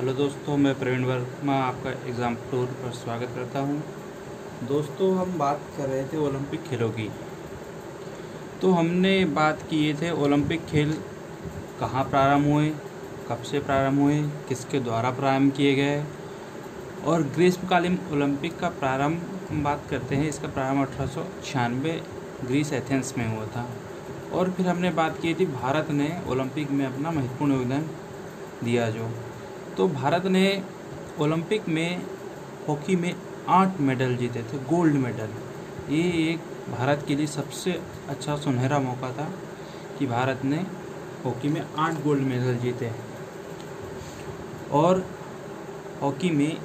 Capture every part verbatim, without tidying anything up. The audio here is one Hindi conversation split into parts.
हेलो दोस्तों, मैं प्रवीण वर्मा आपका एग्ज़ाम टूर पर स्वागत करता हूं। दोस्तों, हम बात कर रहे थे ओलंपिक खेलों की। तो हमने बात किए थे ओलंपिक खेल कहाँ प्रारंभ हुए, कब से प्रारंभ हुए, किसके द्वारा प्रारंभ किए गए, और ग्रीष्मकालीन ओलंपिक का प्रारंभ हम बात करते हैं। इसका प्रारंभ अठारह सौ छियानवे ग्रीस एथेंस में हुआ था। और फिर हमने बात की थी भारत ने ओलंपिक में अपना महत्वपूर्ण योगदान दिया। जो तो भारत ने ओलंपिक में हॉकी में आठ मेडल जीते थे, गोल्ड मेडल। ये एक भारत के लिए सबसे अच्छा सुनहरा मौका था कि भारत ने हॉकी में आठ गोल्ड मेडल जीते। और हॉकी में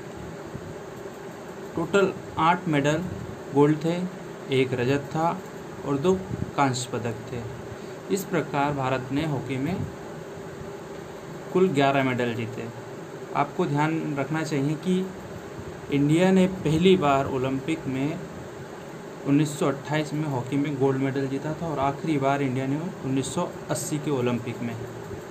टोटल आठ मेडल गोल्ड थे, एक रजत था और दो कांस्य पदक थे। इस प्रकार भारत ने हॉकी में कुल ग्यारह मेडल जीते। आपको ध्यान रखना चाहिए कि इंडिया ने पहली बार ओलंपिक में उन्नीस सौ अट्ठाईस में हॉकी में गोल्ड मेडल जीता था और आखिरी बार इंडिया ने उन्नीस सौ अस्सी के ओलंपिक में।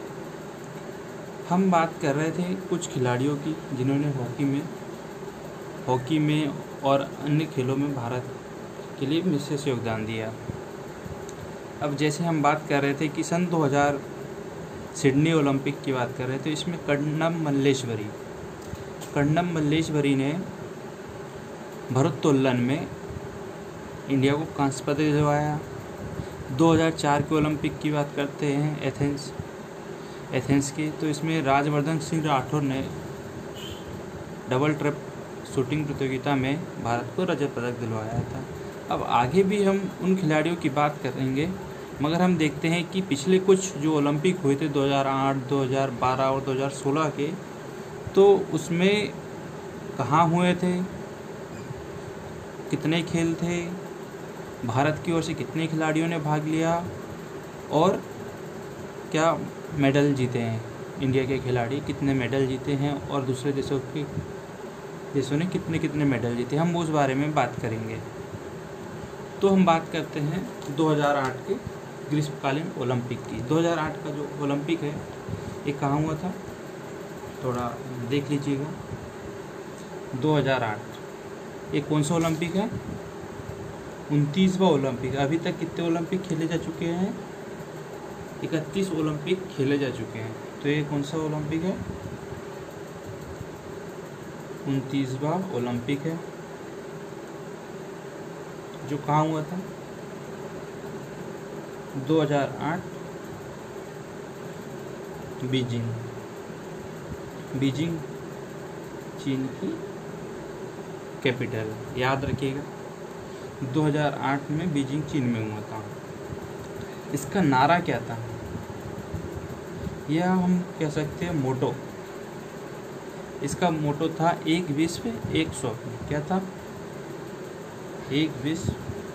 हम बात कर रहे थे कुछ खिलाड़ियों की जिन्होंने हॉकी में हॉकी में और अन्य खेलों में भारत के लिए विशेष योगदान दिया। अब जैसे हम बात कर रहे थे कि सन दो हज़ार सिडनी ओलंपिक की बात कर रहे थे, इसमें कन्नम मल्लेश्वरी कन्नम मल्लेश्वरी ने भारोत्तोलन में इंडिया को कांस्य पदक दिलवाया। दो हज़ार चार के ओलंपिक की बात करते हैं एथेंस एथेंस की, तो इसमें राजवर्धन सिंह राठौर ने डबल ट्रैप शूटिंग प्रतियोगिता में भारत को रजत पदक दिलवाया था। अब आगे भी हम उन खिलाड़ियों की बात करेंगे, मगर हम देखते हैं कि पिछले कुछ जो ओलंपिक हुए थे दो हज़ार आठ, दो हज़ार बारह और दो हज़ार सोलह के, तो उसमें कहाँ हुए थे, कितने खेल थे, भारत की ओर से कितने खिलाड़ियों ने भाग लिया और क्या मेडल जीते हैं, इंडिया के खिलाड़ी कितने मेडल जीते हैं और दूसरे देशों के देशों ने कितने कितने मेडल जीते, हम उस बारे में बात करेंगे। तो हम बात करते हैं दो हज़ार आठ के ग्रीष्मकालीन ओलंपिक की। दो हज़ार आठ का जो ओलंपिक है ये कहाँ हुआ था, थोड़ा देख लीजिएगा। दो हज़ार आठ ये कौन सा ओलंपिक है, उनतीसवां ओलंपिक। अभी तक कितने ओलंपिक खेले जा चुके हैं, इकतीस ओलंपिक खेले जा चुके हैं। तो ये कौन सा ओलंपिक है, उनतीसवां ओलंपिक है, जो कहाँ हुआ था दो हज़ार आठ बीजिंग बीजिंग चीन की कैपिटल, याद रखिएगा। दो हज़ार आठ में बीजिंग चीन में हुआ था। इसका नारा क्या था, यह हम कह सकते हैं मोटो। इसका मोटो था एक विश्व एक स्वप्न। क्या था, एक विश्व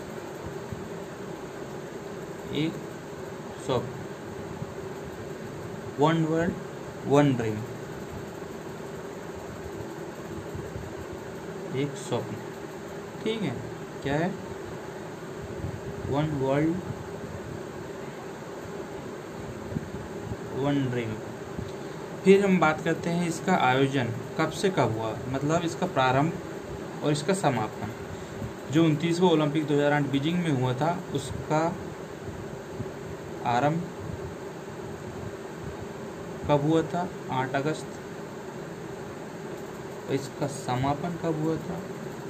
एक स्वप्न, वन वर्ल्ड वन ड्रीम, एक स्वप्न। ठीक है, क्या है, वन वर्ल्ड वन ड्रीम। फिर हम बात करते हैं इसका आयोजन कब से कब हुआ, मतलब इसका प्रारंभ और इसका समापन। जो उनतीसवां ओलंपिक दो हज़ार आठ बीजिंग में हुआ था, उसका आरंभ कब हुआ था, आठ अगस्त। और इसका समापन कब हुआ था,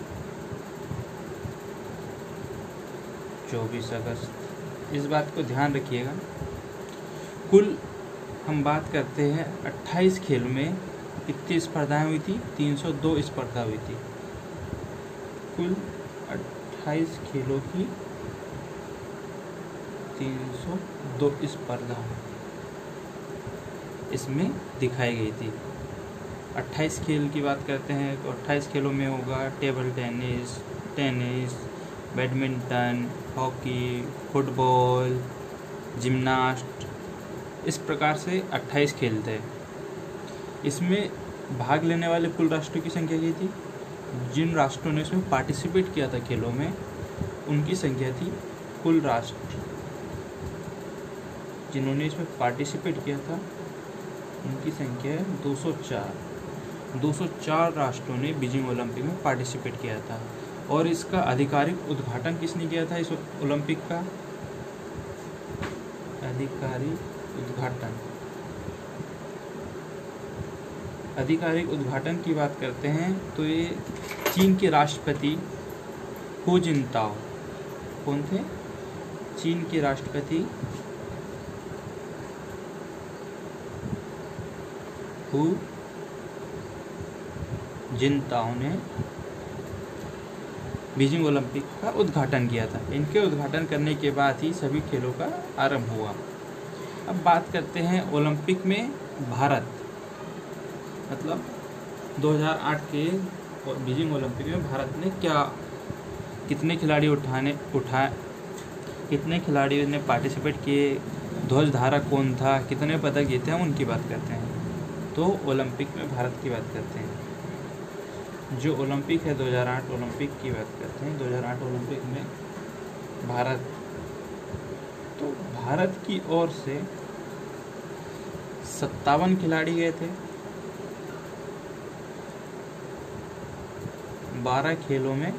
चौबीस अगस्त। इस बात को ध्यान रखिएगा। कुल हम बात करते हैं अट्ठाईस खेल में कितनी स्पर्धाएं हुई थी, तीन सौ दो स्पर्धा हुई थी। कुल अट्ठाईस खेलों की तीन सौ दो स्पर्धा इसमें दिखाई गई थी। अट्ठाईस खेल की बात करते हैं तो अट्ठाईस खेलों में होगा table tennis, tennis, badminton, hockey, football, gymnast, इस प्रकार से अट्ठाईस खेल थे। इसमें भाग लेने वाले कुल राष्ट्रों की संख्या की थी, जिन राष्ट्रों ने इसमें पार्टिसिपेट किया था खेलों में, उनकी संख्या थी कुल राष्ट्र जिन्होंने इसमें पार्टिसिपेट किया था उनकी संख्या है दो सौ चार। दो सौ चार राष्ट्रों ने बीजिंग ओलंपिक में पार्टिसिपेट किया था। और इसका आधिकारिक उद्घाटन किसने किया था इस ओलंपिक का? आधिकारिक उद्घाटन आधिकारिक उद्घाटन की बात करते हैं तो ये चीन के राष्ट्रपति हु जिनताओ। कौन थे? चीन के राष्ट्रपति हु जिनताओ ने बीजिंग ओलंपिक का उद्घाटन किया था। इनके उद्घाटन करने के बाद ही सभी खेलों का आरंभ हुआ। अब बात करते हैं ओलंपिक में भारत, मतलब दो हज़ार आठ के बीजिंग ओलंपिक में भारत ने क्या कितने खिलाड़ी उठाने उठाए कितने खिलाड़ियों ने पार्टिसिपेट किए, ध्वज धारक कौन था, कितने पदक जीते हैं, उनकी बात करते हैं। तो ओलंपिक में भारत की बात करते हैं। जो ओलंपिक है दो हज़ार आठ ओलंपिक की बात करते हैं। दो हज़ार आठ ओलंपिक में भारत तो भारत की ओर से सत्तावन खिलाड़ी गए थे बारह खेलों में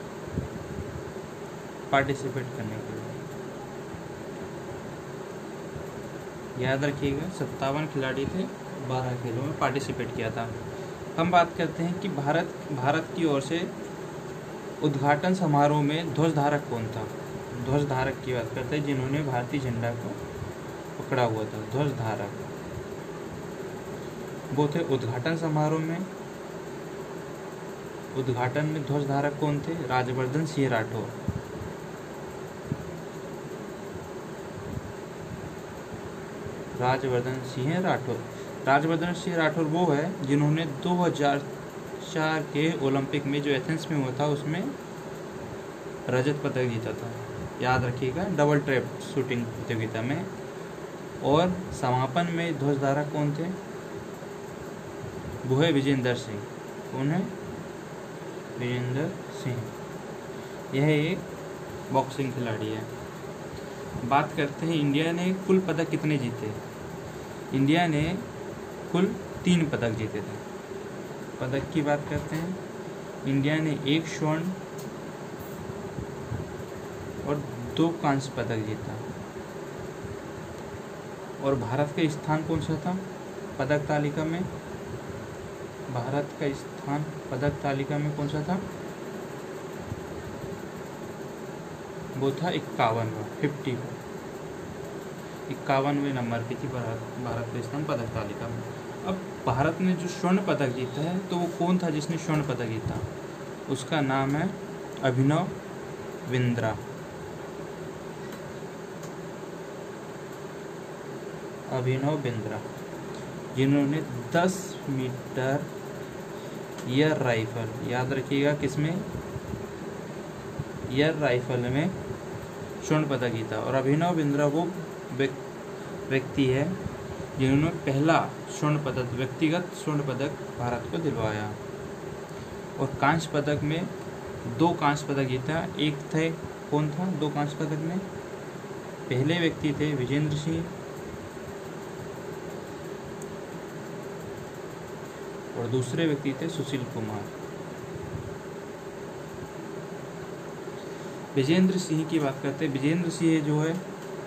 पार्टिसिपेट करने के लिए। याद रखिएगा, सत्तावन खिलाड़ी थे, बारह खेलों में पार्टिसिपेट किया था। हम बात करते हैं कि भारत भारत की ओर से उद्घाटन समारोह में ध्वज धारक कौन था। ध्वज धारक की बात करते हैं जिन्होंने भारतीय झंडा को पकड़ा हुआ था। ध्वज धारक वो थे उद्घाटन समारोह में। उद्घाटन में ध्वज धारक कौन थे? राज्यवर्धन सिंह राठौर। राज्यवर्धन सिंह राठौर राज्यवर्धन सिंह राठौर वो है जिन्होंने दो हज़ार चार के ओलंपिक में जो एथेंस में हुआ था उसमें रजत पदक जीता था। याद रखिएगा, डबल ट्रैप शूटिंग प्रतियोगिता में। और समापन में ध्वजधारक कौन थे? वो है विजेंद्र सिंह। कौन है? विजेंद्र सिंह। यह एक बॉक्सिंग खिलाड़ी है। बात करते हैं इंडिया ने कुल पदक कितने जीते। इंडिया ने कुल तीन पदक जीते थे। पदक की बात करते हैं, इंडिया ने एक स्वर्ण और दो कांस्य पदक जीता। और भारत का स्थान कौन सा था पदक तालिका में? भारत का स्थान पदक तालिका में कौन सा था? वो था इक्यावनवा फिफ्टी इक्यावनवे नंबर की थी भारत भारत का स्थान पदक तालिका में। अब भारत ने जो स्वर्ण पदक जीता है तो वो कौन था जिसने स्वर्ण पदक जीता? उसका नाम है अभिनव बिंद्रा। अभिनव बिंद्रा जिन्होंने दस मीटर एयर राइफल, याद रखिएगा किसमें? एयर राइफल में स्वर्ण पदक जीता। और अभिनव बिंद्रा वो व्यक्ति है जिन्होंने पहला स्वर्ण पदक व्यक्तिगत स्वर्ण पदक भारत को दिलवाया। और कांस्य पदक में दो कांस्य पदक जीता। एक थे कौन था दो कांस्य पदक में? पहले व्यक्ति थे विजेंद्र सिंह और दूसरे व्यक्ति थे सुशील कुमार। विजेंद्र सिंह की बात करते हैं। विजेंद्र सिंह जो है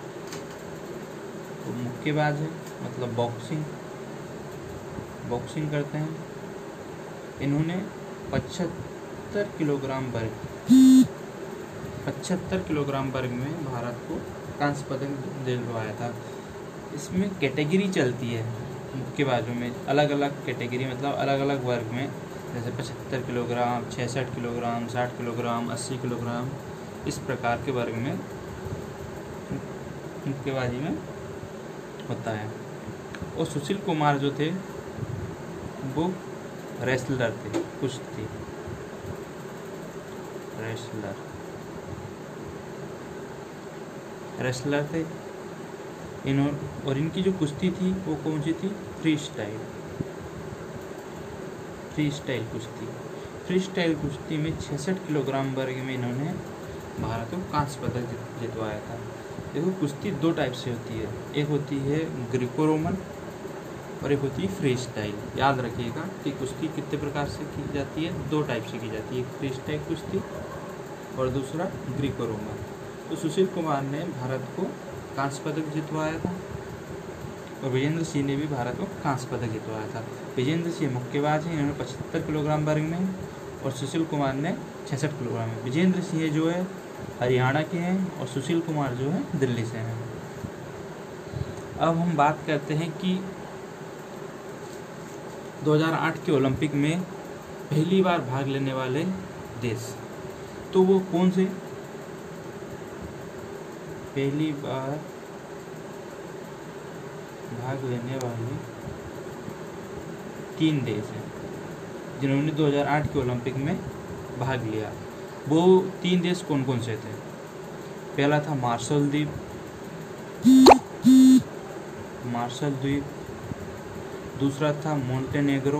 वो मुक्केबाज है, मतलब बॉक्सिंग बॉक्सिंग करते हैं। इन्होंने पचहत्तर किलोग्राम वर्ग पचहत्तर किलोग्राम वर्ग में भारत को कांस्य पदक दिलवाया था। इसमें कैटेगरी चलती है मुक्केबाजों में, अलग अलग कैटेगरी, मतलब अलग अलग वर्ग में, जैसे पचहत्तर किलोग्राम, छियासठ किलोग्राम, साठ किलोग्राम, अस्सी किलोग्राम, इस प्रकार के वर्ग में मुक्केबाजी में होता है। और सुशील कुमार जो थे वो रेसलर थे, कुश्ती रेसलर रेसलर थे इन्होंने। और इनकी जो कुश्ती थी वो कौन सी थी? फ्री स्टाइल फ्री स्टाइल कुश्ती फ्री स्टाइल कुश्ती में छियासठ किलोग्राम वर्ग में इन्होंने भारत को कांस्य पदक जितवाया था। देखो, कुश्ती दो टाइप से होती है। एक होती है ग्रीको रोमन और एक होती है फ्री स्टाइल। याद रखिएगा कि कुश्ती कितने प्रकार से की जाती है, दो टाइप से की जाती है, एक फ्री स्टाइल कुश्ती और दूसरा ग्रीको रोमन। तो सुशील कुमार ने भारत को कांस्य पदक जितवाया था और विजेंद्र सिंह ने भी भारत को कांस्य पदक जितवाया था। विजेंद्र सिंह मुक्केबाज हैं, इन्होंने पचहत्तर किलोग्राम वर्ग में और सुशील कुमार ने छियासठ किलोग्राम में। विजेंद्र सिंह जो है हरियाणा के हैं और सुशील कुमार जो है दिल्ली से हैं। अब हम बात करते हैं कि दो हज़ार आठ के ओलंपिक में पहली बार भाग लेने वाले देश, तो वो कौन से पहली बार भाग लेने वाले तीन देश हैं जिन्होंने दो हज़ार आठ के ओलंपिक में भाग लिया। वो तीन देश कौन कौन से थे? पहला था मार्शल द्वीप, मार्शल द्वीप, दूसरा था मोंटेनेग्रो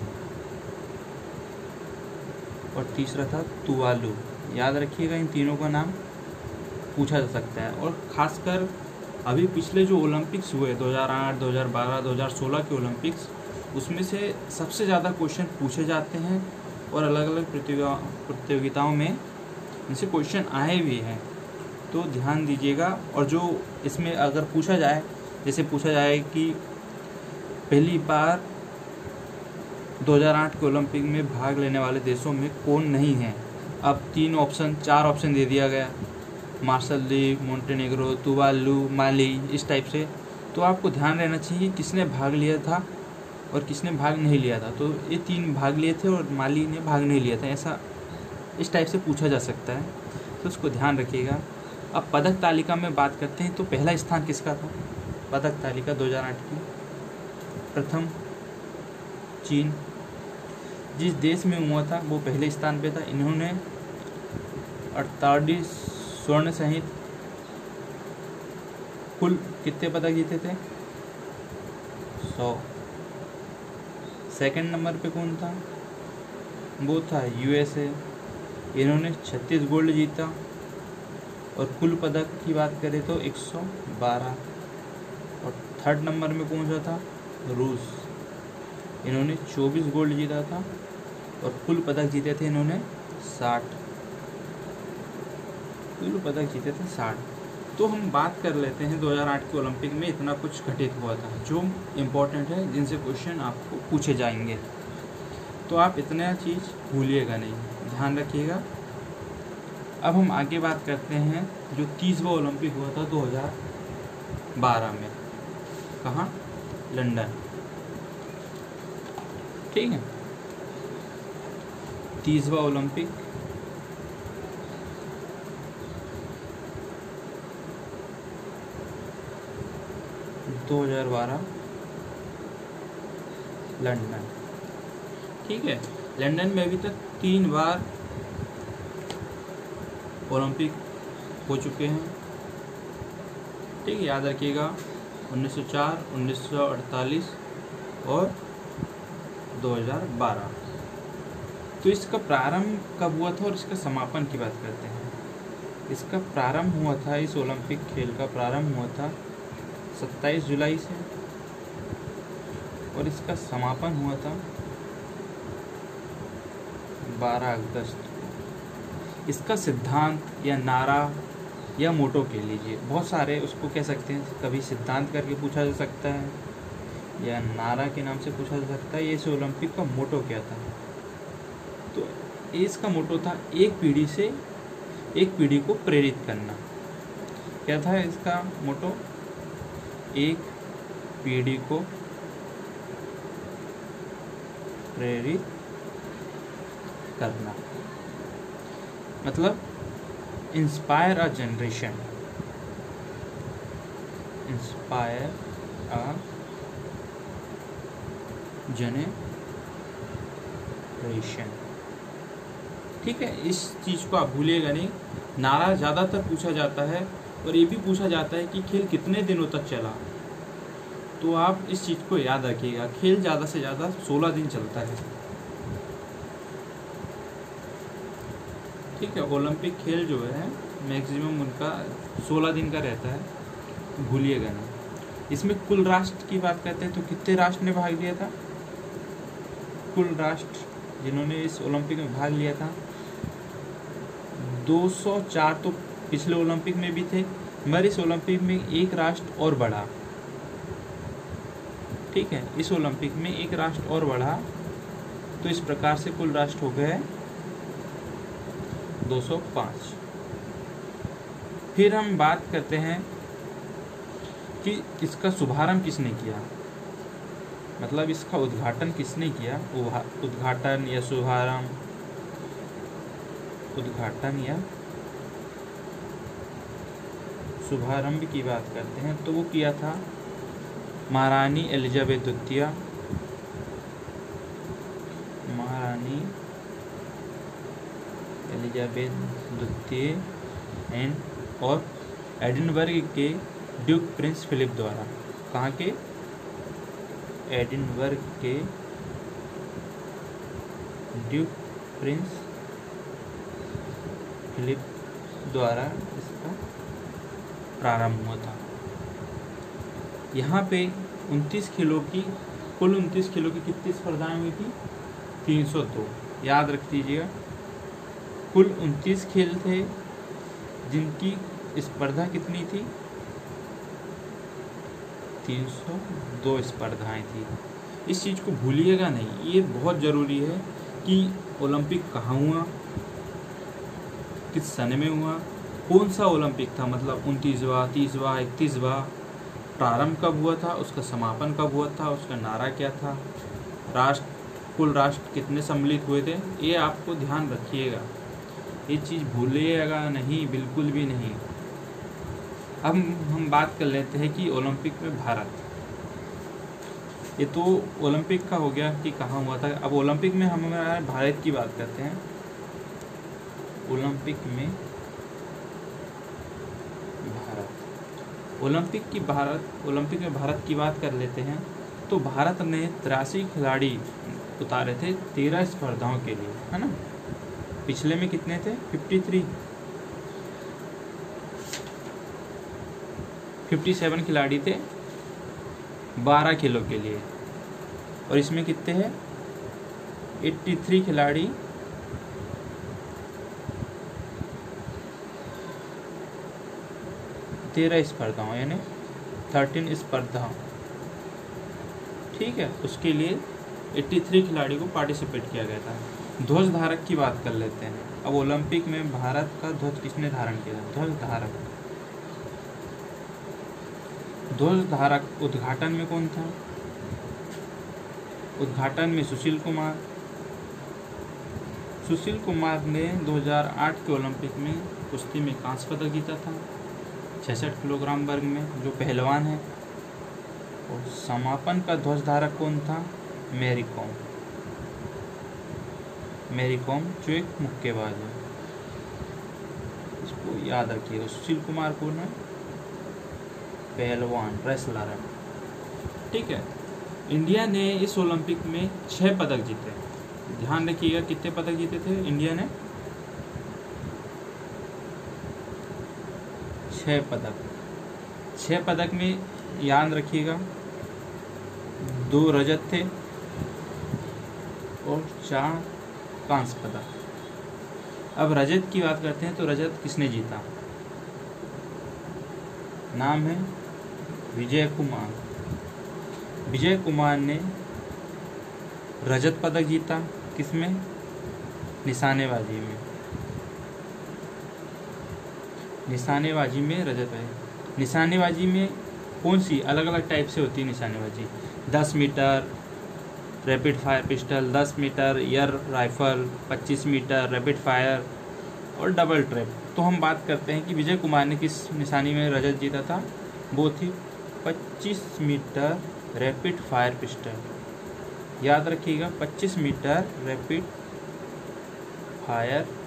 और तीसरा था तुवालू। याद रखिएगा, इन तीनों का नाम पूछा जा सकता है। और खासकर अभी पिछले जो ओलंपिक्स हुए दो हज़ार आठ, दो हज़ार बारह, दो हज़ार सोलह के ओलंपिक्स, उसमें से सबसे ज़्यादा क्वेश्चन पूछे जाते हैं और अलग अलग प्रतियोगिता प्रतियोगिताओं में इनसे क्वेश्चन आए भी हैं, तो ध्यान दीजिएगा। और जो इसमें अगर पूछा जाए, जैसे पूछा जाए कि पहली बार दो हज़ार आठ के ओलंपिक में भाग लेने वाले देशों में कौन नहीं है, अब तीन ऑप्शन चार ऑप्शन दे दिया गया, मार्शल द्वीप, मोंटेनेग्रो, तुवालू, माली, इस टाइप से। तो आपको ध्यान रहना चाहिए किसने भाग लिया था और किसने भाग नहीं लिया था। तो ये तीन भाग लिए थे और माली ने भाग नहीं लिया था, ऐसा इस टाइप से पूछा जा सकता है, तो उसको ध्यान रखिएगा। अब पदक तालिका में बात करते हैं, तो पहला स्थान किसका था पदक तालिका दो हज़ार आठ की? प्रथम चीन। जिस देश में हुआ था वो पहले स्थान पे था। इन्होंने अड़तालीस स्वर्ण सहित कुल कितने पदक जीते थे? सौ। सेकंड नंबर पे कौन था? वो था यूएसए, इन्होंने छत्तीस गोल्ड जीता और कुल पदक की बात करें तो एक सौ बारह। और थर्ड नंबर में कौन सा था? रूस, इन्होंने चौबीस गोल्ड जीता था और कुल पदक जीते थे इन्होंने साठ, कुल पदक जीते थे साठ। तो हम बात कर लेते हैं दो हज़ार आठ के ओलंपिक में इतना कुछ घटित हुआ था जो इम्पोर्टेंट है, जिनसे क्वेश्चन आपको पूछे जाएंगे, तो आप इतना चीज़ भूलिएगा नहीं, ध्यान रखिएगा। अब हम आगे बात करते हैं जो तीसवां ओलंपिक हुआ था दो हज़ार बारह में, कहाँ? लंदन, ठीक है। तीसवां ओलंपिक दो हज़ार बारह लंदन, ठीक है। लंदन में अभी तक तीन बार ओलंपिक हो चुके हैं, ठीक है, याद रखिएगा। उन्नीस सौ चार, उन्नीस सौ अड़तालीस और दो हज़ार बारह। तो इसका प्रारंभ कब हुआ था और इसका समापन की बात करते हैं। इसका प्रारंभ हुआ था, इस ओलंपिक खेल का प्रारंभ हुआ था सत्ताईस जुलाई से और इसका समापन हुआ था बारह अगस्त को। इसका सिद्धांत या नारा या मोटो कह लीजिए, बहुत सारे उसको कह सकते हैं, कभी सिद्धांत करके पूछा जा सकता है या नारा के नाम से पूछा जा सकता है। ये इस ओलंपिक का मोटो क्या था? तो इसका मोटो था एक पीढ़ी से एक पीढ़ी को प्रेरित करना। क्या था इसका मोटो? एक पीढ़ी को प्रेरित करना, मतलब inspire a generation, inspire a generation, ठीक है। इस चीज़ को आप भूलिएगा नहीं। नारा ज़्यादातर पूछा जाता है और ये भी पूछा जाता है कि खेल कितने दिनों तक चला, तो आप इस चीज़ को याद रखिएगा। खेल ज़्यादा से ज़्यादा सोलह दिन चलता है, ठीक है। ओलंपिक खेल जो है मैक्सिमम उनका सोलह दिन का रहता है, भूलिएगा नहीं। इसमें कुल राष्ट्र की बात करते हैं तो कितने राष्ट्र ने भाग लिया था? कुल राष्ट्र जिन्होंने इस ओलंपिक में भाग लिया था दो सौ चार तो पिछले ओलंपिक में भी थे, मगर इस ओलंपिक में एक राष्ट्र और बढ़ा। ठीक है, इस ओलंपिक में एक राष्ट्र और बढ़ा, तो इस प्रकार से कुल राष्ट्र हो गए दो सौ पाँच। फिर हम बात करते हैं कि इसका शुभारंभ किसने किया, मतलब इसका उद्घाटन किसने किया। उद्घाटन या शुभारंभ, उद्घाटन या शुभारंभ की बात करते हैं तो वो किया था महारानी एलिजाबेथ द्वितीय, महारानी एलिजाबेथ द्वितीय एंड और एडिनबर्ग के ड्यूक प्रिंस फिलिप द्वारा। कहाँ के? एडिनबर्ग के ड्यूक प्रिंस फिलिप द्वारा इसका प्रारंभ हुआ था। यहाँ पे उनतीस खेलों की कुल उनतीस खेलों की कितनी स्पर्धाएं हुई थी? तीन सौ दो। याद रख दीजिएगा, कुल उनतीस खेल थे जिनकी स्पर्धा कितनी थी? तीन सौ दो स्पर्धाएं थी। इस चीज़ को भूलिएगा नहीं, ये बहुत ज़रूरी है कि ओलंपिक कहाँ हुआ, किस सन में हुआ, कौन सा ओलंपिक था, मतलब उनतीसवां, तीसवां, इकतीसवां, प्रारंभ कब हुआ था, उसका समापन कब हुआ था, उसका नारा क्या था, राष्ट्र कुल राष्ट्र कितने सम्मिलित हुए थे, ये आपको ध्यान रखिएगा, ये चीज़ भूलिएगा नहीं, बिल्कुल भी नहीं। अब हम बात कर लेते हैं कि ओलंपिक में भारत, ये तो ओलंपिक का हो गया कि कहाँ हुआ था। अब ओलंपिक में हम हमारे भारत की बात करते हैं। ओलंपिक में भारत, ओलंपिक की भारत ओलंपिक में भारत की बात कर लेते हैं तो भारत ने तिरासी खिलाड़ी उतारे थे तेरह स्पर्धाओं के लिए, है ना। पिछले में कितने थे? तिरेपन सत्तावन खिलाड़ी थे बारह खेलों के लिए, और इसमें कितने हैं? तिरासी खिलाड़ी तेरह स्पर्धाओं यानी थर्टीन स्पर्धा, ठीक है, उसके लिए तिरासी खिलाड़ी को पार्टिसिपेट किया गया था। ध्वज धारक की बात कर लेते हैं। अब ओलंपिक में भारत का ध्वज किसने धारण किया? ध्वज धारक ध्वज धारक उद्घाटन में कौन था? उद्घाटन में सुशील कुमार। सुशील कुमार ने दो हज़ार आठ के ओलंपिक में कुश्ती में कांस्य पदक जीता था छियासठ किलोग्राम वर्ग में, जो पहलवान है। और समापन का ध्वज धारक कौन था? Mary com. मैरी कॉम जो एक मुक्केबाज है, इसको याद रखिएगा। सुशील कुमार कौन है? पहलवान, रेसलर है, ठीक है। इंडिया ने इस ओलंपिक में छह पदक जीते। ध्यान रखिएगा कितने पदक जीते थे इंडिया ने? छह पदक। छह पदक में याद रखिएगा दो रजत थे और चार कांस्य पदक। अब रजत की बात करते हैं तो रजत किसने जीता? नाम है विजय कुमार। विजय कुमार ने रजत पदक जीता, किसमें? निशानेबाजी में। निशानेबाजी में रजत है। निशानेबाजी में कौन सी अलग अलग टाइप से होती है निशानेबाजी? दस मीटर रैपिड फायर पिस्टल, दस मीटर एयर राइफल, पच्चीस मीटर रैपिड फायर और डबल ट्रैप। तो हम बात करते हैं कि विजय कुमार ने किस निशानी में रजत जीता था? वो थी पच्चीस मीटर रैपिड फायर पिस्टल। याद रखिएगा पच्चीस मीटर रैपिड फायर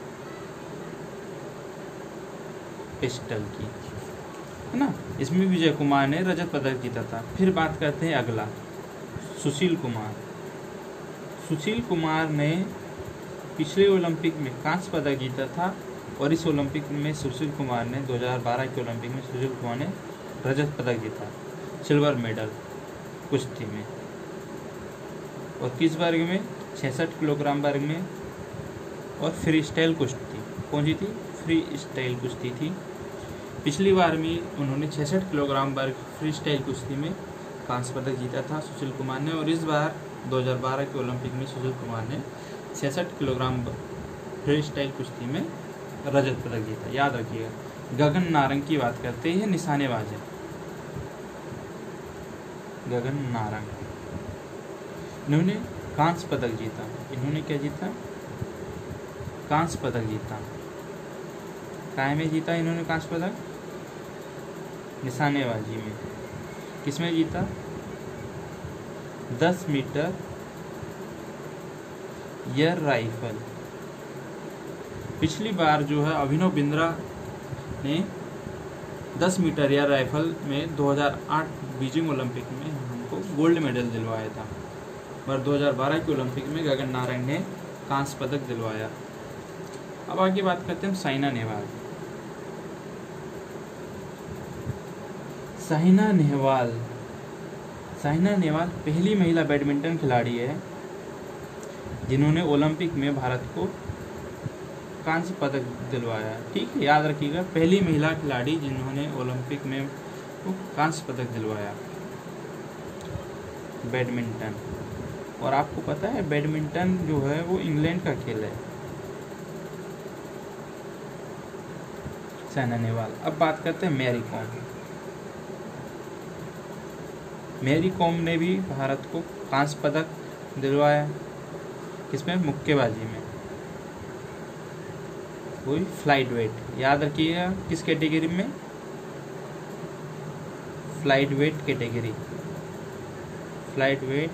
पिस्टल की, है ना। इसमें विजय कुमार ने रजत पदक जीता था। फिर बात करते हैं अगला, सुशील कुमार। सुशील कुमार ने पिछले ओलंपिक में कांस्य पदक जीता था और इस ओलंपिक में सुशील कुमार ने दो हज़ार बारह के ओलंपिक में सुशील कुमार ने रजत पदक जीता। सिल्वर मेडल कुश्ती में। और किस वर्ग में? छियासठ किलोग्राम वर्ग में। और फ्री स्टाइल कुश्ती कौन सी थी? फ्री स्टाइल कुश्ती थी। पिछली बार में उन्होंने छियासठ किलोग्राम वर्ग फ्री स्टाइल कुश्ती में कांस्य पदक जीता था सुशील कुमार ने, और इस बार दो हज़ार बारह के ओलंपिक में सुशील कुमार ने छियासठ किलोग्राम फ्री स्टाइल कुश्ती में रजत पदक जीता। याद रखिएगा। गगन नारंग की बात करते हैं, निशानेबाज है गगन नारंग। इन्होंने कांस्य पदक जीता। इन्होंने क्या जीता? कांस्य पदक जीता। काय में जीता इन्होंने कांस्य पदक? निशानेबाजी में। किसमें जीता? दस मीटर एयर राइफल। पिछली बार जो है अभिनव बिंद्रा ने दस मीटर एयर राइफल में दो हज़ार आठ बीजिंग ओलंपिक में हमको गोल्ड मेडल दिलवाया था, और दो हज़ार बारह के ओलंपिक में गगन नारंग ने कांस्य पदक दिलवाया। अब आगे बात करते हैं साइना नेहवाल। साइना नेहवाल साइना नेहवाल पहली महिला बैडमिंटन खिलाड़ी है जिन्होंने ओलंपिक में भारत को कांस्य पदक दिलवाया। ठीक है, याद रखिएगा। पहली महिला खिलाड़ी जिन्होंने ओलंपिक में वो कांस्य पदक दिलवाया बैडमिंटन। और आपको पता है बैडमिंटन जो है वो इंग्लैंड का खेल है। साइना नेहवाल। अब बात करते हैं मैरी कॉम। मैरी कॉम ने भी भारत को कांस्य पदक दिलवाया। किसमें? मुक्केबाजी में। वही फ्लाइट वेट। याद रखिएगा किस कैटेगरी में? Flight weight category. Flight weight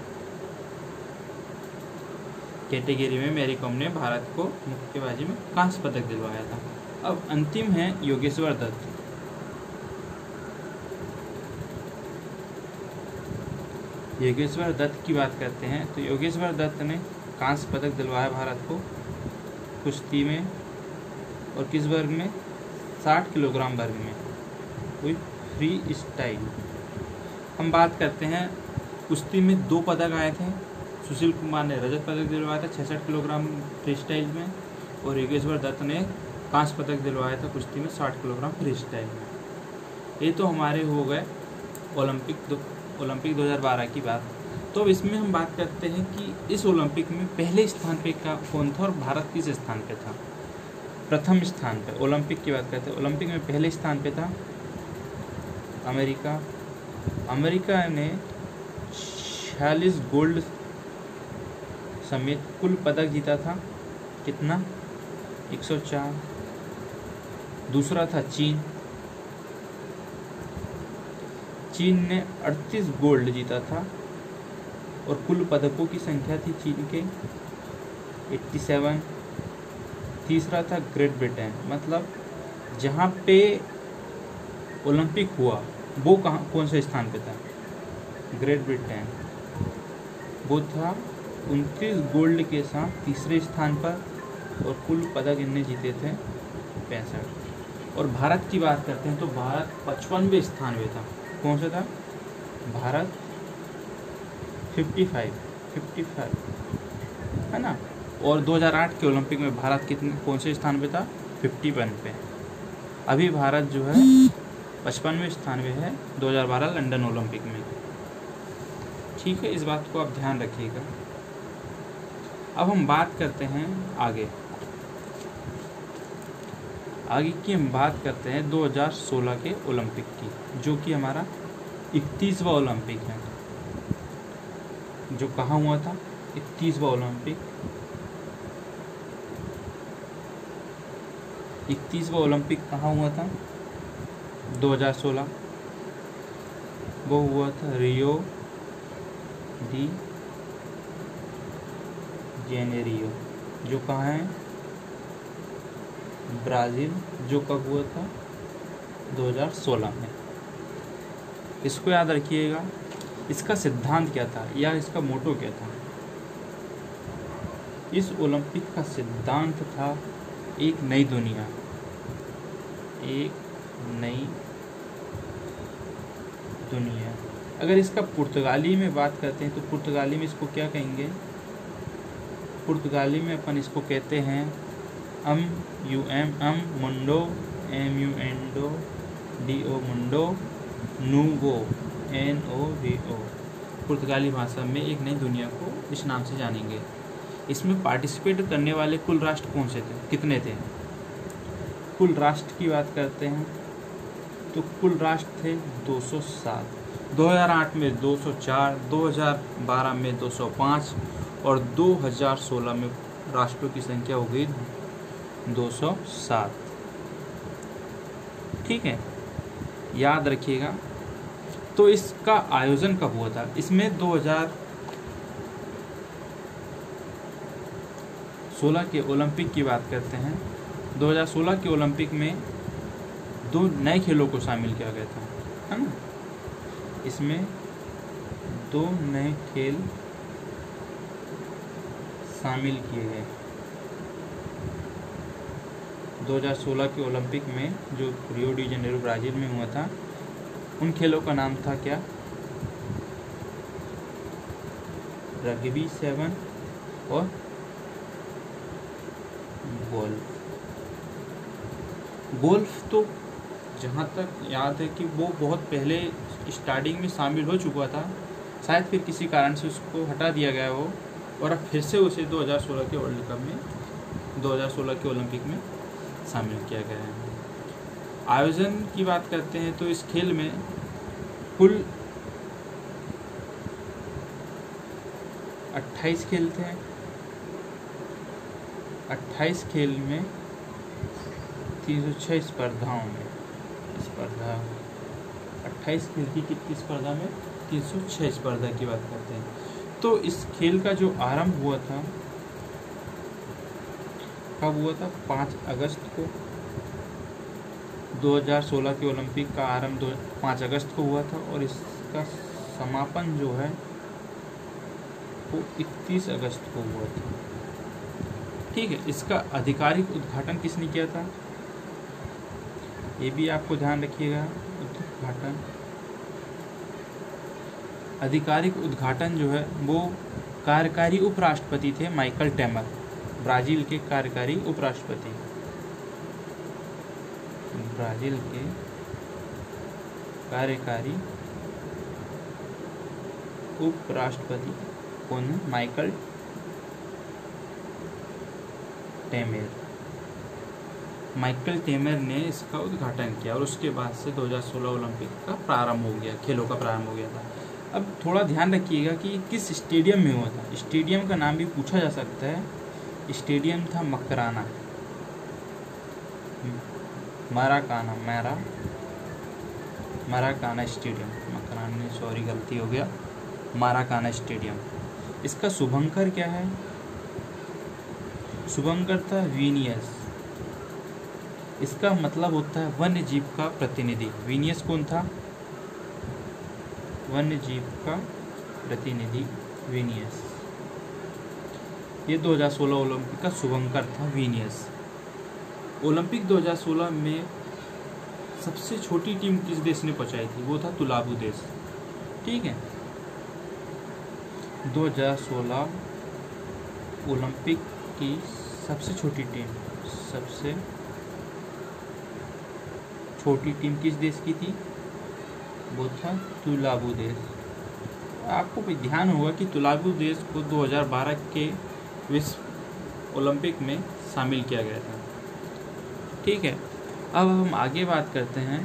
category में मैरी कॉम ने भारत को मुक्केबाजी में कांस्य पदक दिलवाया था। अब अंतिम है योगेश्वर दत्त। योगेश्वर दत्त की बात करते हैं तो योगेश्वर दत्त ने कांस्य पदक दिलवाया भारत को कुश्ती में, और किस वर्ग में? साठ किलोग्राम वर्ग में, कोई फ्री स्टाइल। हम बात करते हैं कुश्ती में दो पदक आए थे। सुशील कुमार ने रजत पदक दिलवाया था छियासठ किलोग्राम फ्री स्टाइल में, और योगेश्वर दत्त ने कांस्य पदक दिलवाया था कुश्ती में साठ किलोग्राम फ्री स्टाइल में। ये तो हमारे हो गए ओलंपिक दो ओलंपिक दो हज़ार बारह की बात। तो इसमें हम बात करते हैं कि इस ओलंपिक में पहले स्थान पे का कौन था और भारत किस स्थान पे था? प्रथम स्थान पे। ओलंपिक की बात करते हैं, ओलंपिक में पहले स्थान पे था अमेरिका। अमेरिका ने छियालीस गोल्ड समेत कुल पदक जीता था। कितना? एक सौ चार। दूसरा था चीन। चीन ने अड़तीस गोल्ड जीता था, और कुल पदकों की संख्या थी चीन के सत्तासी। तीसरा था ग्रेट ब्रिटेन, मतलब जहाँ पे ओलंपिक हुआ वो कहाँ कौन से स्थान पे था? Great Britain. वो था उनतीस गोल्ड के साथ तीसरे स्थान पर, और कुल पदक इनने जीते थे पैंसठ। और भारत की बात करते हैं तो भारत पचपनवें स्थान पे था। कौन सा था? भारत पचपन पचपन है ना। और दो हज़ार आठ के ओलंपिक में भारत कितने कौन से स्थान पे था? इक्यावन पे। अभी भारत जो है पचपनवें स्थान पे है दो हज़ार बारह लंदन ओलंपिक में। ठीक है, इस बात को आप ध्यान रखिएगा। अब हम बात करते हैं आगे आगे की हम बात करते हैं दो हज़ार सोलह के ओलंपिक की, जो कि हमारा इकतीसवां ओलंपिक है। जो कहाँ हुआ था? इकतीसवां ओलंपिक इकतीसवां ओलंपिक कहाँ हुआ था? दो हज़ार सोलह। वो हुआ था रियो डी जेनेरियो, जो कहाँ है? ब्राज़ील। जो कब हुआ था? दो हज़ार सोलह में। इसको याद रखिएगा। इसका सिद्धांत क्या था या इसका मोटो क्या था? इस ओलंपिक का सिद्धांत था एक नई दुनिया, एक नई दुनिया। अगर इसका पुर्तगाली में बात करते हैं तो पुर्तगाली में इसको क्या कहेंगे? पुर्तगाली में अपन इसको कहते हैं अम यू एम अम मुंडो, एम यू एंडो, डी ओ मुंडो, नूवो एन ओ वी ओ। पुर्तगाली भाषा में एक नई दुनिया को इस नाम से जानेंगे। इसमें पार्टिसिपेट करने वाले कुल राष्ट्र कौन से थे, कितने थे? कुल राष्ट्र की बात करते हैं तो कुल राष्ट्र थे दो सौ सात। दो हज़ार आठ में दो सौ चार, दो हज़ार बारह में दो सौ पाँच और दो हज़ार सोलह में राष्ट्रों की संख्या हो गई दो सौ सात। ठीक है, याद रखिएगा। तो इसका आयोजन कब हुआ था? इसमें दो हज़ार सोलह के ओलंपिक की बात करते हैं। दो हज़ार सोलह के ओलंपिक में दो नए खेलों को शामिल किया गया था, है ना। इसमें दो नए खेल शामिल किए गए। दो हज़ार सोलह के ओलंपिक में जो रियो डी जेनेरो ब्राज़ील में हुआ था, उन खेलों का नाम था क्या? रग्बी सेवन और गोल्फ। गोल्फ तो जहाँ तक याद है कि वो बहुत पहले स्टार्टिंग में शामिल हो चुका था, शायद फिर किसी कारण से उसको हटा दिया गया हो और अब फिर से उसे दो हज़ार सोलह के वर्ल्ड कप में, दो हज़ार सोलह के ओलंपिक में शामिल किया गया है। आयोजन की बात करते हैं तो इस खेल में कुल अट्ठाईस खेल थे। अट्ठाईस खेल में तीन सौ छः स्पर्धाओं में स्पर्धा अट्ठाईस खेल की कितनी स्पर्धा में? तीन सौ छः स्पर्धा की बात करते हैं। तो इस खेल का जो आरंभ हुआ था कब हुआ था? पाँच अगस्त को। दो हज़ार सोलह के ओलंपिक का आरंभ पाँच अगस्त को हुआ था और इसका समापन जो है वो इकतीस अगस्त को हुआ था। ठीक है, इसका आधिकारिक उद्घाटन किसने किया था? ये भी आपको ध्यान रखिएगा। उद्घाटन आधिकारिक उद्घाटन जो है वो कार्यकारी उपराष्ट्रपति थे माइकल टेमर, ब्राज़ील के कार्यकारी उपराष्ट्रपति। ब्राज़ील के कार्यकारी उपराष्ट्रपति कौन है? Michael tamer. माइकल टेमर ने इसका उद्घाटन किया और उसके बाद से दो हज़ार सोलह ओलंपिक का प्रारंभ हो गया, खेलों का प्रारंभ हो गया था। अब थोड़ा ध्यान रखिएगा कि किस स्टेडियम में हुआ था। स्टेडियम का नाम भी पूछा जा सकता है। स्टेडियम था मकराना, मराकाना, मैरा मराकाना स्टेडियम। मकराना, सॉरी गलती हो गया, मराकाना स्टेडियम। इसका शुभंकर क्या है? शुभंकर था विनियस। इसका मतलब होता है वन्य जीव का प्रतिनिधि। विनियस कौन था? वन्य जीव का प्रतिनिधि विनियस। ये दो हज़ार सोलह ओलंपिक का शुभंकर था विनियस। ओलंपिक दो हज़ार सोलह में सबसे छोटी टीम किस देश ने पहुंचाई थी? वो था तुलाबू देश। ठीक है, दो हज़ार सोलह ओलंपिक की सबसे छोटी टीम सबसे छोटी टीम किस देश की थी? वो था तुलाबू देश। आपको भी ध्यान होगा कि तुलाबू देश को दो हज़ार बारह के विश्व ओलंपिक में शामिल किया गया था। ठीक है, अब हम आगे बात करते हैं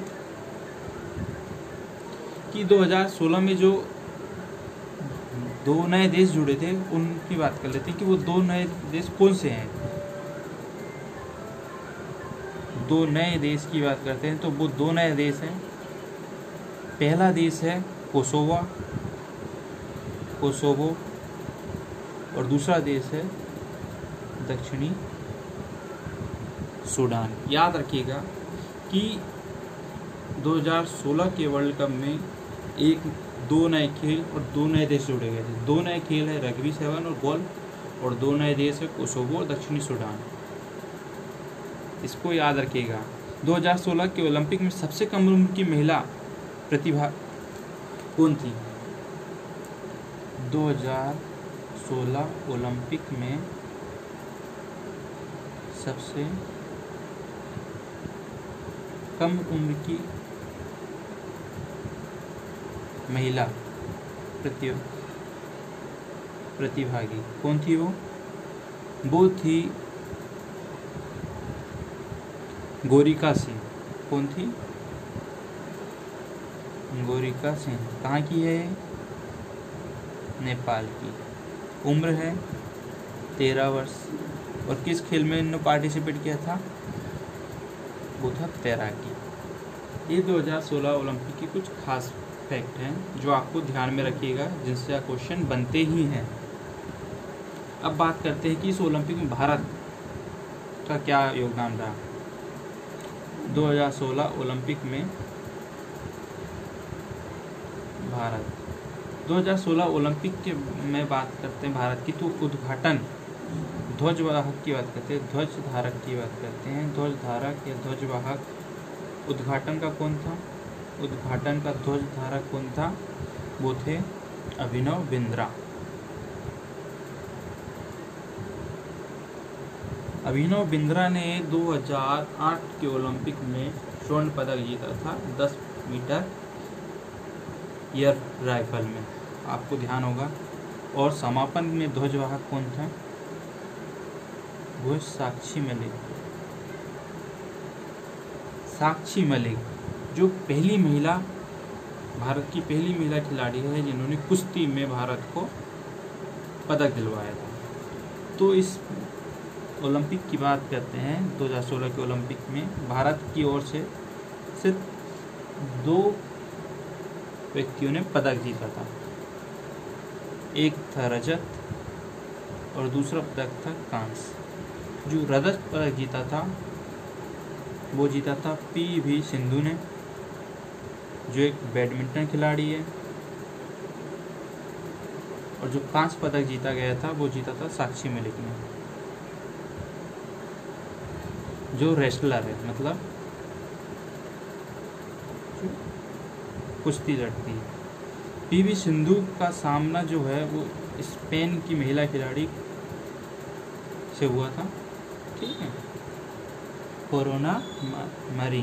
कि दो हज़ार सोलह में जो दो नए देश जुड़े थे उनकी बात कर लेते हैं कि वो दो नए देश कौन से हैं। दो नए देश की बात करते हैं तो वो दो नए देश हैं। पहला देश है कोसोवा कोसोवो और दूसरा देश है दक्षिणी सूडान। याद रखिएगा कि दो हज़ार सोलह के वर्ल्ड कप में एक दो नए खेल और दो नए देश जोड़े गए थे। दो नए खेल है रग्बी सेवन और गोल्फ और दो नए देश है कोसोवो और दक्षिणी सूडान। इसको याद रखिएगा। दो हज़ार सोलह के ओलंपिक में सबसे कम उम्र की महिला प्रतिभा कौन थी? दो हज़ार सोलह ओलंपिक में सबसे कम उम्र की महिला प्रति प्रतिभागी कौन थी? वो वो थी गोरिका सिंह। कौन थी? गोरिका सिंह। कहाँ की है? नेपाल की। उम्र है तेरह वर्ष। और किस खेल में इन्होंने पार्टिसिपेट किया था? वो था तैराकी। ये दो हज़ार सोलह ओलंपिक की कुछ खास फैक्ट हैं जो आपको ध्यान में रखिएगा, जिनसे क्वेश्चन बनते ही हैं। अब बात करते हैं कि इस ओलंपिक में भारत का क्या योगदान रहा। दो हज़ार सोलह ओलंपिक में भारत दो हज़ार सोलह ओलंपिक के में बात करते हैं भारत की, तो उद्घाटन ध्वजवाहक की बात करते हैं, ध्वज धारक की बात करते हैं। ध्वज धारक या ध्वजवाहक उद्घाटन का कौन था? उद्घाटन का ध्वज धारक कौन था? वो थे अभिनव बिंद्रा। अभिनव बिंद्रा ने दो हज़ार आठ के ओलंपिक में स्वर्ण पदक जीता था दस मीटर एयर राइफल में, आपको ध्यान होगा। और समापन में ध्वजवाहक कौन था? वो साक्षी मलिक। साक्षी मलिक जो पहली महिला, भारत की पहली महिला खिलाड़ी है जिन्होंने कुश्ती में भारत को पदक दिलवाया था। तो इस ओलंपिक की बात करते हैं, दो हज़ार सोलह के ओलंपिक में भारत की ओर से सिर्फ दो व्यक्तियों ने पदक जीता था। एक था रजत और दूसरा पदक था कांस्य। जो रजत पदक जीता था वो जीता था पी वी सिंधु ने, जो एक बैडमिंटन खिलाड़ी है। और जो कांस्य पदक जीता गया था वो जीता था साक्षी मलिक ने, जो रेसलर है, मतलब कुश्ती लड़ती है। पी वी सिंधु का सामना जो है वो स्पेन की महिला खिलाड़ी से हुआ था, ठीक है, कोरोना मरी।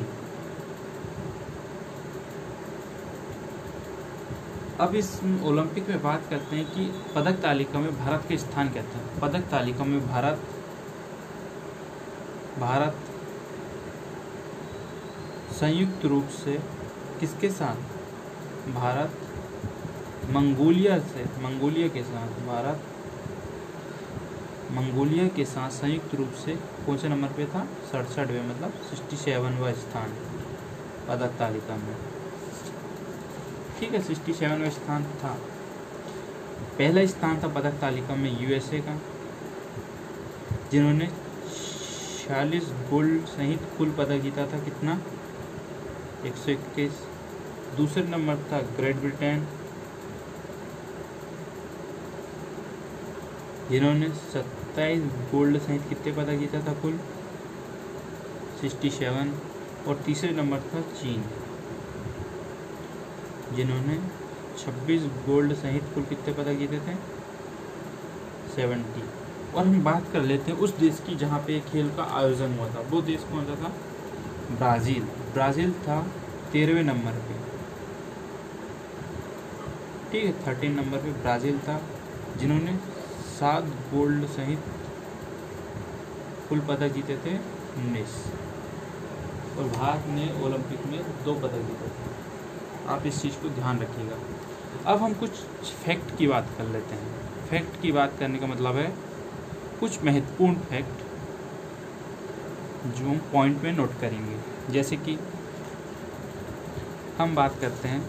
अब इस ओलंपिक में बात करते हैं कि पदक तालिका में भारत के स्थान क्या था। पदक तालिका में भारत भारत संयुक्त रूप से किसके साथ? भारत मंगोलिया से मंगोलिया के साथ भारत मंगोलिया के साथ संयुक्त रूप से कौन से नंबर पे था? सड़सठवें, मतलब सिक्सटी सेवनवा स्थान पदक तालिका में, ठीक है, सिक्सटी सेवनवा स्थान था। पहला स्थान था पदक तालिका में यूएसए का, जिन्होंने छियालीस गोल्ड सहित कुल पदक जीता था। कितना? एक सौ इक्कीस। दूसरे नंबर था ग्रेट ब्रिटेन, जिन्होंने सत्ताईस गोल्ड सहित कितने पदक जीता था? कुल सड़सठ। और तीसरे नंबर था चीन, जिन्होंने छब्बीस गोल्ड सहित कुल कितने पदक जीते थे? सत्तर। और हम बात कर लेते हैं उस देश की जहाँ पे खेल का आयोजन हुआ था। वो देश कौन सा था? ब्राज़ील। ब्राज़ील था तेरहवें नंबर पे, ठीक है, थर्टीन नंबर पे ब्राज़ील था, जिन्होंने सात गोल्ड सहित कुल पदक जीते थे उन्नीस। और भारत ने ओलंपिक में दो पदक जीते थे। आप इस चीज़ को ध्यान रखिएगा। अब हम कुछ फैक्ट की बात कर लेते हैं। फैक्ट की बात करने का मतलब है कुछ महत्वपूर्ण फैक्ट जो हम पॉइंट में नोट करेंगे। जैसे कि हम बात करते हैं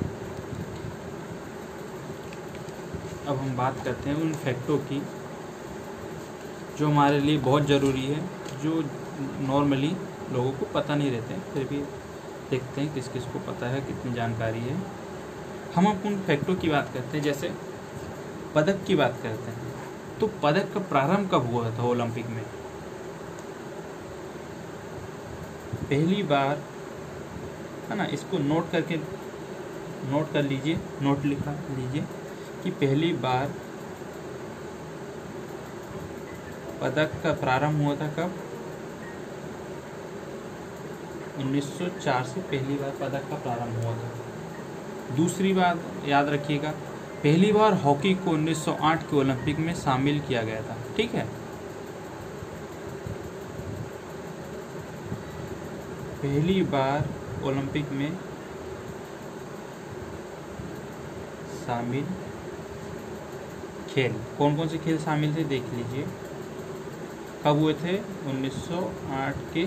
अब हम बात करते हैं उन फैक्टों की जो हमारे लिए बहुत ज़रूरी है, जो नॉर्मली लोगों को पता नहीं रहते हैं, फिर भी देखते हैं किस किस को पता है, कितनी जानकारी है। हम अब उन फैक्टों की बात करते हैं। जैसे पदक की बात करते हैं, तो पदक का प्रारंभ कब हुआ था ओलंपिक में? पहली बार, है ना, इसको नोट करके नोट कर लीजिए, नोट लिखा लीजिए कि पहली बार पदक का प्रारंभ हुआ था कब? उन्नीस सौ चार से पहली बार पदक का प्रारंभ हुआ था। दूसरी बात याद रखिएगा, पहली बार हॉकी को उन्नीस सौ आठ के ओलंपिक में शामिल किया गया था। ठीक है, पहली बार ओलंपिक में शामिल खेल, कौन कौन से खेल शामिल थे देख लीजिए। कब हुए थे? उन्नीस सौ आठ के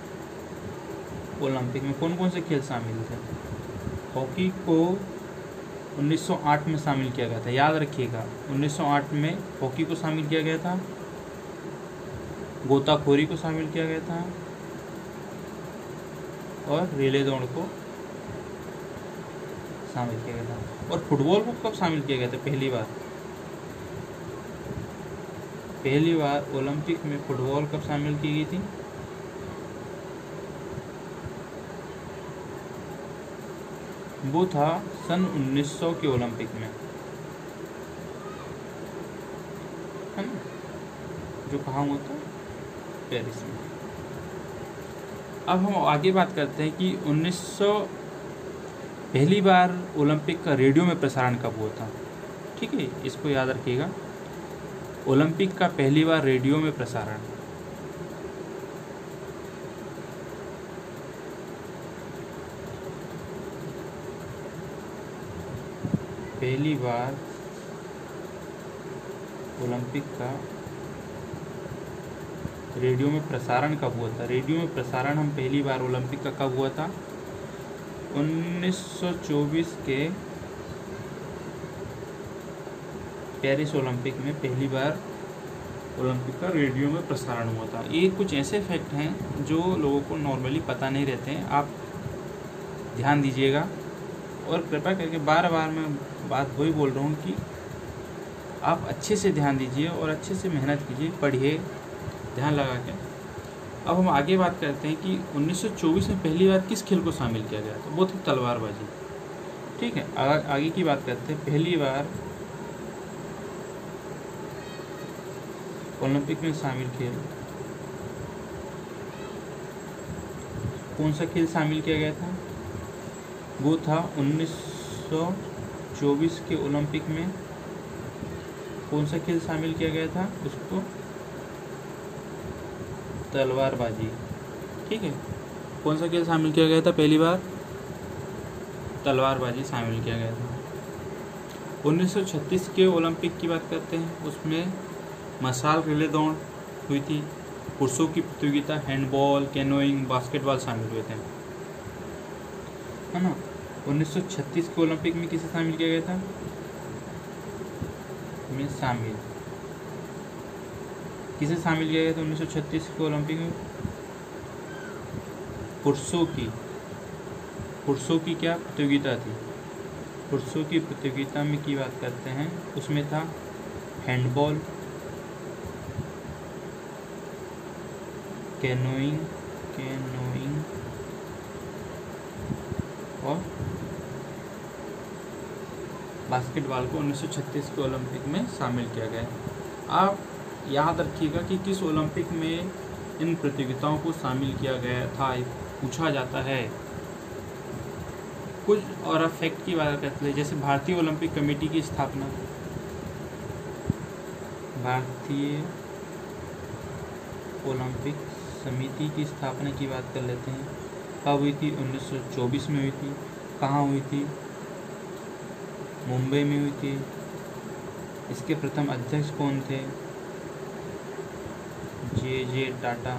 ओलंपिक में कौन कौन से खेल शामिल थे? हॉकी को उन्नीस सौ आठ में शामिल किया गया था, याद रखिएगा। उन्नीस सौ आठ में हॉकी को शामिल किया गया था, गोताखोरी को शामिल किया गया था और रिले दौड़ को शामिल किया गया था। और फुटबॉल को कब शामिल किया गया था पहली बार? पहली बार ओलंपिक में फुटबॉल कब शामिल की गई थी? वो था सन उन्नीस सौ के ओलंपिक में, है ना, जो कहाँ हुआ था? पेरिस में। अब हम आगे बात करते हैं कि उन्नीस सौ पहली बार ओलंपिक का रेडियो में प्रसारण कब हुआ था। ठीक है, इसको याद रखिएगा, ओलंपिक का पहली बार रेडियो में प्रसारण पहली बार ओलंपिक का रेडियो में प्रसारण कब हुआ था? रेडियो में प्रसारण हम पहली बार ओलंपिक का कब हुआ था? उन्नीस सौ चौबीस के पेरिस ओलंपिक में पहली बार ओलंपिक का रेडियो में प्रसारण हुआ था। ये कुछ ऐसे फैक्ट हैं जो लोगों को नॉर्मली पता नहीं रहते हैं, आप ध्यान दीजिएगा। और कृपया करके बार बार मैं बात वही बोल रहा हूँ कि आप अच्छे से ध्यान दीजिए और अच्छे से मेहनत कीजिए, पढ़िए ध्यान लगा के। अब हम आगे बात करते हैं कि उन्नीस सौ चौबीस में पहली बार किस खेल को शामिल किया गया था? वो थी तलवारबाजी। ठीक है, आगे की बात करते हैं। पहली बार ओलंपिक में शामिल खेल, कौन सा खेल शामिल किया गया था? वो था उन्नीस सौ चौबीस के ओलंपिक में कौन सा खेल शामिल किया गया था? उसको तलवारबाजी। ठीक है, कौन सा खेल शामिल किया गया था पहली बार? तलवारबाजी शामिल किया गया था। उन्नीस सौ छत्तीस के ओलंपिक की बात करते हैं, उसमें मशाल रिले दौड़ हुई थी, पुरुषों की प्रतियोगिता, हैंडबॉल, कैनोइंग, बास्केटबॉल शामिल हुए थे, है ना। उन्नीस सौ छत्तीस के ओलंपिक में किसे शामिल किया गया था? में शामिल किसे शामिल किया गया था उन्नीस सौ छत्तीस के ओलंपिक में? पुरुषों की पुरुषों की क्या प्रतियोगिता थी? पुरुषों की प्रतियोगिता में की बात करते हैं, उसमें था हैंडबॉल, कैनोइंग कैनोइंग और बास्केटबॉल को उन्नीस सौ छत्तीस के ओलंपिक में शामिल किया गया। आप याद रखिएगा कि किस ओलंपिक में इन प्रतियोगिताओं को शामिल किया गया था, पूछा जाता है। कुछ और फैक्ट की बात करते हैं, जैसे भारतीय ओलंपिक कमेटी की स्थापना, भारतीय ओलंपिक समिति की स्थापना की बात कर लेते हैं। कब हुई थी? उन्नीस सौ चौबीस में हुई थी। कहाँ हुई थी? मुंबई में हुई थी। इसके प्रथम अध्यक्ष कौन थे? जे जे टाटा।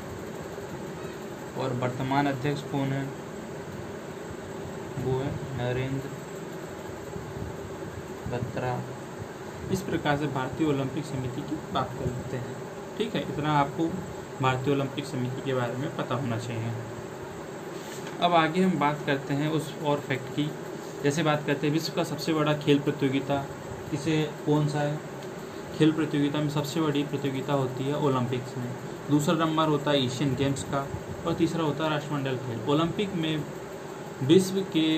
और वर्तमान अध्यक्ष कौन है? वो है नरेंद्र बत्रा। इस प्रकार से भारतीय ओलंपिक समिति की बात कर लेते हैं। ठीक है, इतना आपको भारतीय ओलंपिक समिति के बारे में पता होना चाहिए। अब आगे हम बात करते हैं उस और फैक्ट की, जैसे बात करते हैं विश्व का सबसे बड़ा खेल प्रतियोगिता किसे कौन सा है? खेल प्रतियोगिता में सबसे बड़ी प्रतियोगिता होती है ओलंपिक्स में। दूसरा नंबर होता है एशियन गेम्स का और तीसरा होता है राष्ट्रमंडल खेल। ओलंपिक में विश्व के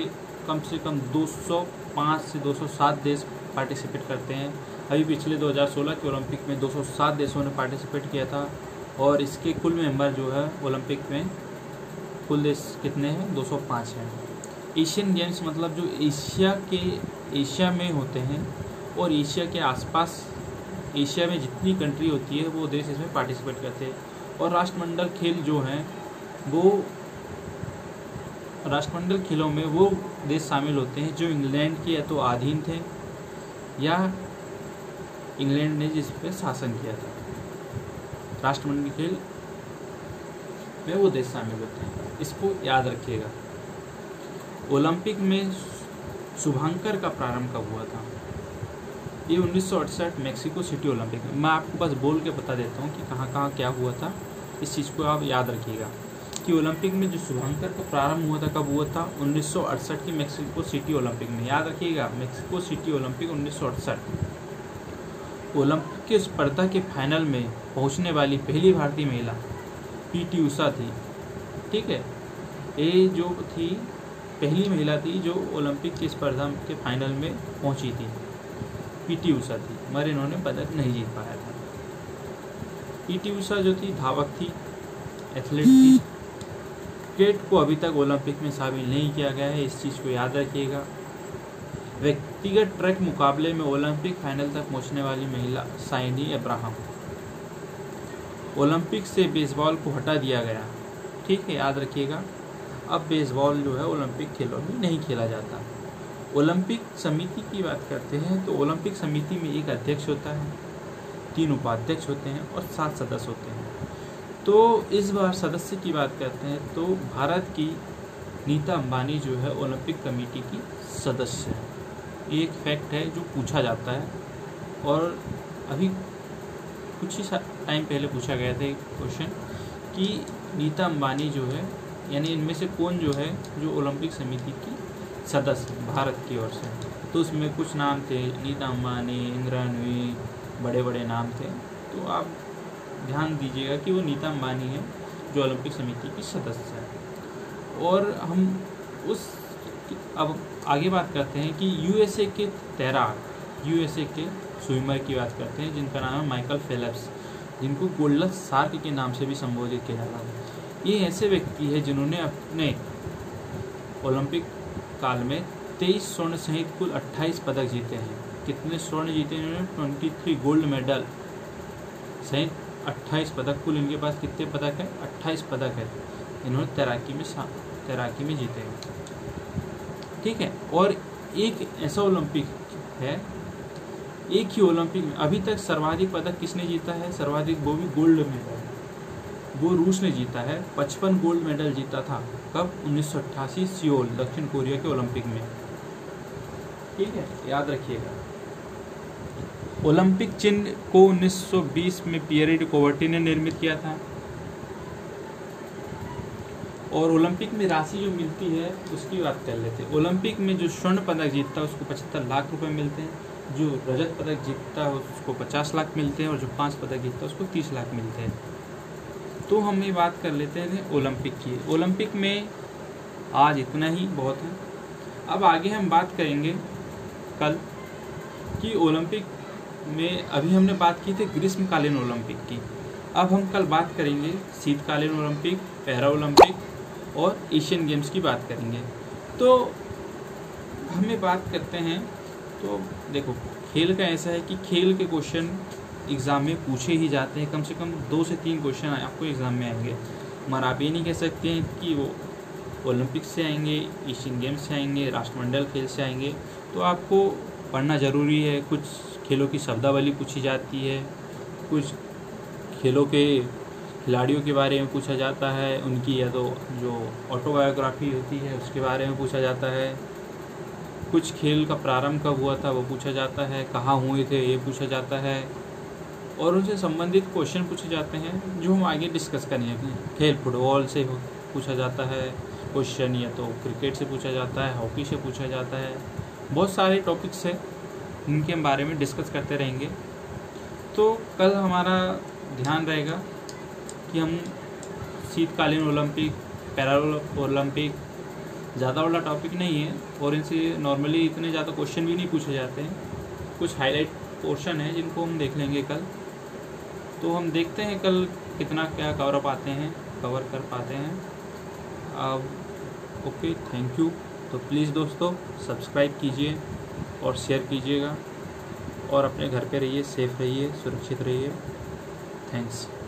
कम से कम दो सौ पाँच से दो सौ सात देश पार्टिसिपेट करते हैं। अभी पिछले दो हज़ार सोलह के ओलंपिक में दो सौ सात देशों ने पार्टिसिपेट किया था और इसके कुल मेंबर जो है ओलंपिक में कुल देश कितने हैं, दो सौ पाँच हैं। एशियन गेम्स मतलब जो एशिया के एशिया में होते हैं और एशिया के आसपास एशिया में जितनी कंट्री होती है वो देश इसमें पार्टिसिपेट करते हैं। और राष्ट्रमंडल खेल जो हैं वो राष्ट्रमंडल खेलों में वो देश शामिल होते हैं जो इंग्लैंड के या तो अधीन थे या इंग्लैंड ने जिस पे शासन किया था। राष्ट्रमंडल खेल में वो देश शामिल होते हैं, इसको याद रखिएगा। ओलंपिक में शुभांकर का प्रारंभ कब हुआ था? ये उन्नीस सौ अड़सठ मैक्सिको सिटी ओलंपिक में। मैं आपको बस बोल के बता देता हूँ कि कहाँ कहाँ क्या हुआ था, इस चीज़ को आप याद रखिएगा कि ओलंपिक में जो शुभांकर का प्रारंभ हुआ था कब हुआ था? उन्नीस सौ अड़सठ की मैक्सिको सिटी ओलंपिक में। याद रखिएगा, मैक्सिको सिटी ओलंपिक उन्नीस सौ अड़सठ। ओलंपिक की स्पर्धा के फाइनल में पहुंचने वाली पहली भारतीय महिला पीटी उषा थी। ठीक है, ये जो थी पहली महिला थी जो ओलंपिक की स्पर्धा के फाइनल में पहुंची थी, पीटी उषा थी, मगर इन्होंने पदक नहीं जीत पाया था। पीटी उषा जो थी धावक थी, एथलीट थी। क्रिकेट को अभी तक ओलंपिक में शामिल नहीं किया गया है, इस चीज़ को याद रखिएगा। व्यक्तिगत ट्रैक मुकाबले में ओलंपिक फाइनल तक पहुंचने वाली महिला साइनी अब्राहम। ओलंपिक से बेसबॉल को हटा दिया गया। ठीक है, याद रखिएगा, अब बेसबॉल जो है ओलंपिक खेलों में नहीं खेला जाता। ओलंपिक समिति की बात करते हैं तो ओलंपिक समिति में एक अध्यक्ष होता है, तीन उपाध्यक्ष होते हैं और सात सदस्य होते हैं। तो इस बार सदस्य की बात करते हैं तो भारत की नीता अंबानी जो है ओलंपिक कमेटी की सदस्य है। ये एक फैक्ट है जो पूछा जाता है और अभी कुछ ही टाइम पहले पूछा गया था एक क्वेश्चन कि नीता अंबानी जो है, यानी इनमें से कौन जो है जो ओलंपिक समिति की सदस्य भारत की ओर से। तो उसमें कुछ नाम थे, नीता अंबानी, इंदिरा नूई, बड़े बड़े नाम थे। तो आप ध्यान दीजिएगा कि वो नीता अंबानी है जो ओलंपिक समिति की सदस्य है। और हम उस अब आगे बात करते हैं कि यूएसए के तैराक, यूएसए के स्विमर की बात करते हैं जिनका नाम है माइकल फेल्प्स, जिनको गोल्डन शार्क के नाम से भी संबोधित किया जाता है। ये ऐसे व्यक्ति है जिन्होंने अपने ओलंपिक काल में तेईस स्वर्ण सहित कुल अट्ठाईस पदक जीते हैं। कितने स्वर्ण जीते हैं इन्होंने? तेईस गोल्ड मेडल सहित अट्ठाईस पदक। कुल इनके पास कितने पदक है? अट्ठाईस पदक है इन्होंने तैराकी में तैराकी में जीते हैं। ठीक है, और एक ऐसा ओलंपिक है, एक ही ओलंपिक में अभी तक सर्वाधिक पदक किसने जीता है? सर्वाधिक, वो भी गोल्ड मेडल, वो रूस ने जीता है। पचपन गोल्ड मेडल जीता था। कब? उन्नीस सौ अट्ठासी सियोल, दक्षिण कोरिया के ओलंपिक में। ठीक है, याद रखिएगा। ओलंपिक चिन्ह को उन्नीस सौ बीस में पियरे डी कोवर्टी ने निर्मित किया था। और ओलंपिक में राशि जो मिलती है उसकी बात कर लेते हैं। ओलंपिक में जो स्वर्ण पदक जीतता है उसको पचहत्तर लाख रुपए मिलते हैं, जो रजत पदक जीतता है उसको पचास लाख मिलते हैं और जो पाँच पदक जीतता है उसको तीस लाख मिलते हैं। तो हम ये बात कर लेते हैं ओलंपिक की। ओलंपिक में आज इतना ही बहुत है। अब आगे हम बात करेंगे कल कि ओलंपिक में, अभी हमने बात की थी ग्रीष्मकालीन ओलंपिक की, अब हम कल बात करेंगे शीतकालीन ओलंपिक, पैरा ओलंपिक और एशियन गेम्स की बात करेंगे। तो हमें बात करते हैं तो देखो, खेल का ऐसा है कि खेल के क्वेश्चन एग्ज़ाम में पूछे ही जाते हैं। कम से कम दो से तीन क्वेश्चन आपको एग्ज़ाम में आएंगे, मगर आप ये नहीं कह सकते हैं कि वो ओलंपिक से आएंगे, एशियन गेम्स से आएंगे, राष्ट्रमंडल खेल से आएंगे। तो आपको पढ़ना ज़रूरी है। कुछ खेलों की शब्दावली पूछी जाती है, कुछ खेलों के खिलाड़ियों के बारे में पूछा जाता है, उनकी या तो जो ऑटोबायोग्राफी होती है उसके बारे में पूछा जाता है, कुछ खेल का प्रारंभ कब हुआ था वो पूछा जाता है, कहाँ हुए थे ये पूछा जाता है, और उनसे संबंधित क्वेश्चन पूछे जाते हैं जो हम आगे डिस्कस करेंगे। खेल फुटबॉल से पूछा जाता है क्वेश्चन, या तो क्रिकेट से पूछा जाता है, हॉकी से पूछा जाता है। बहुत सारे टॉपिक्स हैं इनके बारे में डिस्कस करते रहेंगे। तो कल हमारा ध्यान रहेगा कि हम शीतकालीन ओलंपिक, पैरा ओलंपिक ज़्यादा बड़ा टॉपिक नहीं है और इनसे नॉर्मली इतने ज़्यादा क्वेश्चन भी नहीं पूछे जाते हैं। कुछ हाईलाइट पोर्शन है जिनको हम देख लेंगे कल। तो हम देखते हैं कल कितना क्या कवर पाते हैं कवर कर पाते हैं। अब ओके, थैंक यू। तो प्लीज़ दोस्तों सब्सक्राइब कीजिए और शेयर कीजिएगा और अपने घर पे रहिए, सेफ रहिए, सुरक्षित रहिए। थैंक्स।